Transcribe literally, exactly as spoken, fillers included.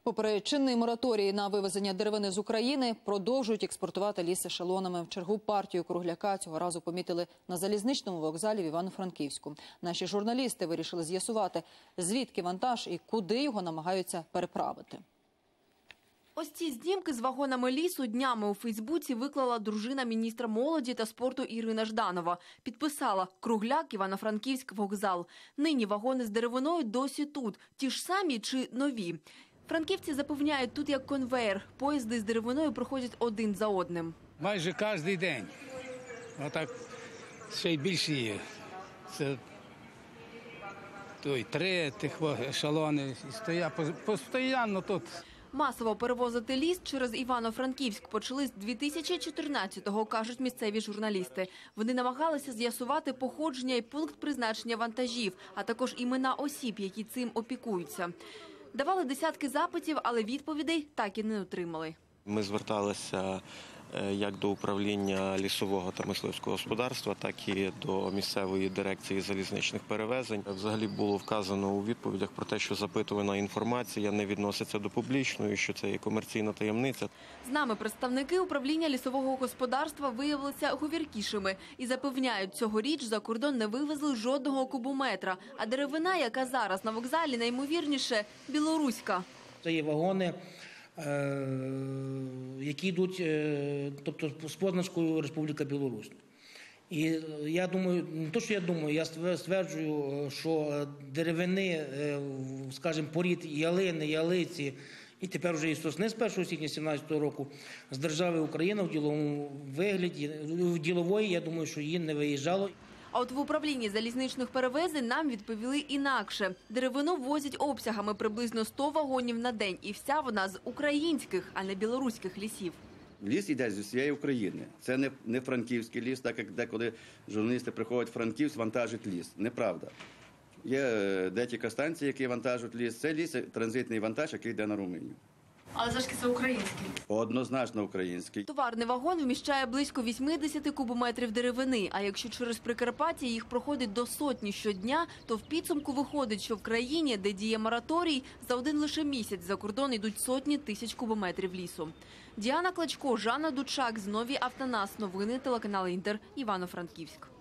Попри чинний мораторій на вивезення деревини з України, продовжують експортувати ліс ешелонами. В чергу партію кругляка цього разу помітили на залізничному вокзалі в Івано-Франківську. Наші журналісти вирішили з'ясувати, звідки вантаж і куди його намагаються переправити. Ось ці знімки з вагонами лісу днями у Фейсбуці виклала дружина міністра молоді та спорту Ірина Жданова. Підписала: «Кругляк, Івано-Франківськ, вокзал». Нині вагони з деревиною досі тут. Ті ж самі чи нові? Франківці запевняють, тут як конвеєр. Поїзди з деревиною проходять один за одним. Майже кожен день. Отак ще й більше є. Це той, три тих ешелони стоять постійно тут. Масово перевозити ліс через Івано-Франківськ почали з дві тисячі чотирнадцятого, кажуть місцеві журналісти. Вони намагалися з'ясувати походження і пункт призначення вантажів, а також імена осіб, які цим опікуються. Давали десятки запитів, але відповідей так і не отримали. Ми зверталися як до управління лісового та мисливського господарства, так і до місцевої дирекції залізничних перевезень. Взагалі було вказано у відповідях про те, що запитувана інформація не відноситься до публічної, що це є комерційна таємниця. З нами представники управління лісового господарства виявилися говіркішими і запевняють, цьогоріч за кордон не вивезли жодного кубометра, а деревина, яка зараз на вокзалі, наймовірніше білоруська. Це є вагони, які йдуть, тобто, з позначкою Республіка Білорусь. І я думаю, не то, що я думаю, я стверджую, що деревини, скажімо, порід ялини, ялиці, і тепер вже і сосни з першого січня дві тисячі сімнадцятого року з держави Україна в діловому вигляді, в ділової, я думаю, що її не виїжджало. А от в управлінні залізничних перевезень нам відповіли інакше. Деревину возять обсягами приблизно сто вагонів на день. І вся вона з українських, а не білоруських лісів. Ліс йде з усієї України. Це не, не франківський ліс, так як деколи журналісти приходять в Франківськ, вантажать ліс. Неправда. Є декілька станцій, які вантажуть ліс. Це ліс, транзитний вантаж, який йде на Румунію. Але ж це український? Однозначно український. Товарний вагон вміщає близько вісімдесят кубометрів деревини. А якщо через Прикарпаття їх проходить до сотні щодня, то в підсумку виходить, що в країні, де діє мораторій, за один лише місяць за кордон йдуть сотні тисяч кубометрів лісу. Діана Клочко, Жанна Дучак, Знові Автонас. Новини телеканал Інтер, Івано-Франківськ.